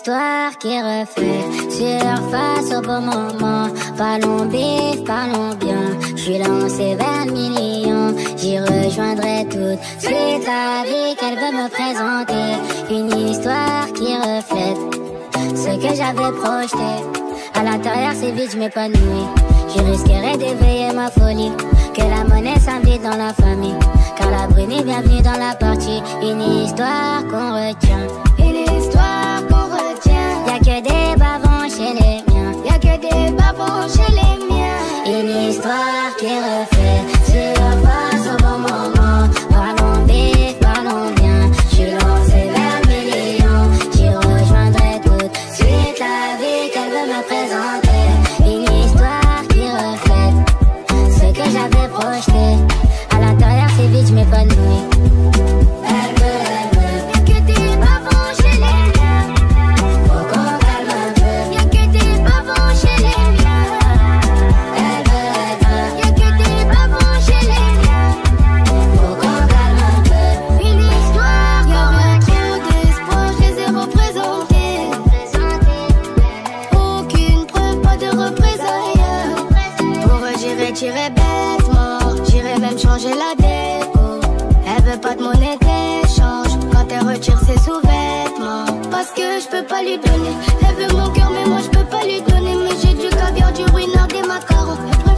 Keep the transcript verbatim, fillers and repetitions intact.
histoire qui refait surface au bon moment. Parlons bif, parlons bien. J'suis lancé vers le million. J'y rejoindrai tout de suite la vie qu'elle veut me présenter. Une histoire qui reflète ce que j'avais projeté. À l'intérieur c'est vide, j'm'épanouis. Je risquerais d'éveiller ma folie. Que la monnaie s'invite dans la famille. Car la brune est bienvenue dans la partie. Une histoire qu'on retient. Une histoire qu'on retient. Y'a que des bavons chez les miens. Y'a que des bavons chez les miens. Une histoire qui refait surface au bon moment. Parlons bif, parlons bien. J'suis lancé vers le million. J'y rejoindrai tout de suite la vie qu'elle veut me présenter. Une histoire qui reflète ce que j'avais projeté. À l'intérieur c'est vide, j'm'épanouis. Elle veut, elle veut. Y'a que des bavons chez les miens. Faut qu'on calme un peu. Y'a que des bavons chez les miens. Elle veut, elle veut. Y'a que des bavons chez les miens. Faut qu'on calme un peu. Une histoire, y'aurait trop d'espoir, je les ai représentés. Aucune preuve, pas de représailles. Pour eux j'irai tirer bêtement. J'irai même changer la déco. Elle veut pas de monnaie d'échange quand elle retire ses sous-vêtements. Parce que je peux pas lui donner. Elle veut mon cœur mais moi je peux pas lui donner. Mais j'ai du caviar, du ruinard, des macarons.